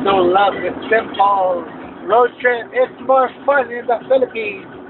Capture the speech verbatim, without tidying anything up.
No love, it's simple. Road trip, it's more fun in the Philippines.